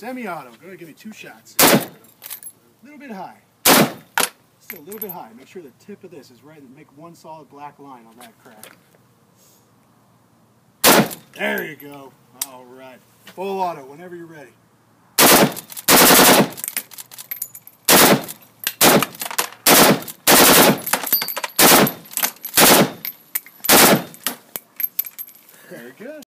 Semi-auto. Go ahead, give me 2 shots. A little bit high. Still a little bit high. Make sure the tip of this is right and make one solid black line on that crack. There you go. All right. Full auto whenever you're ready. Very good.